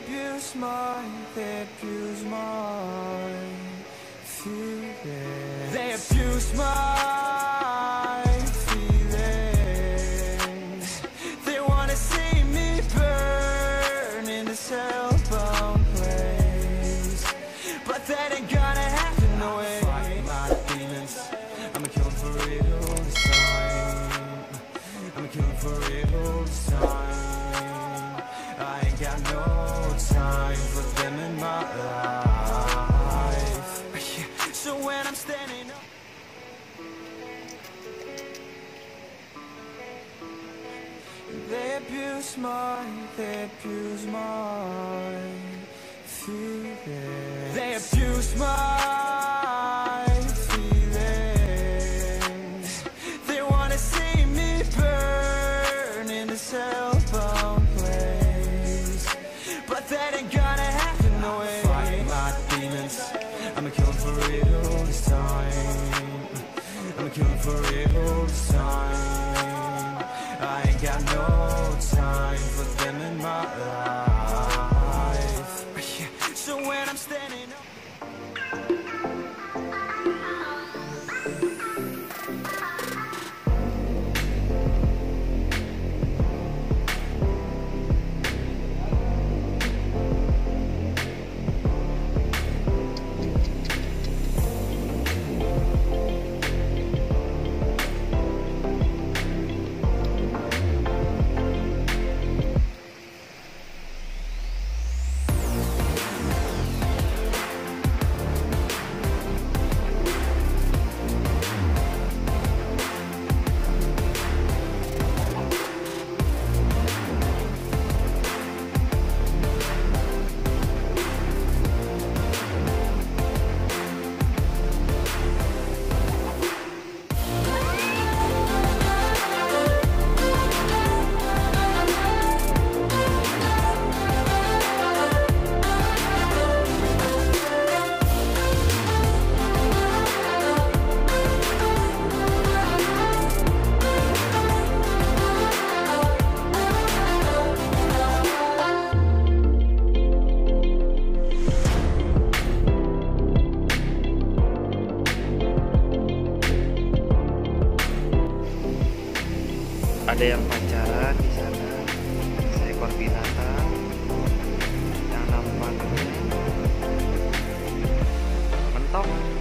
abuse my feelings. They abuse my feelings. They wanna see me burn in this hellbound place, but that ain't gonna happen no way. Fight my demons, I'ma kill them for real this time. I'ma kill them for real this time. I ain't got no time for them in my life. So when I'm standing up, they abuse my feelings. They abuse my feelings. They wanna see me burn in this hellbound place, but that ain't gonna happen no way. Fight my demons, I'ma kill them for real this time. I'ma kill them for real this time. I ain't got no time for them in my life. So when I'm standing up, ada yang pacaran di sana, seekor binatang yang nampaknya mentok.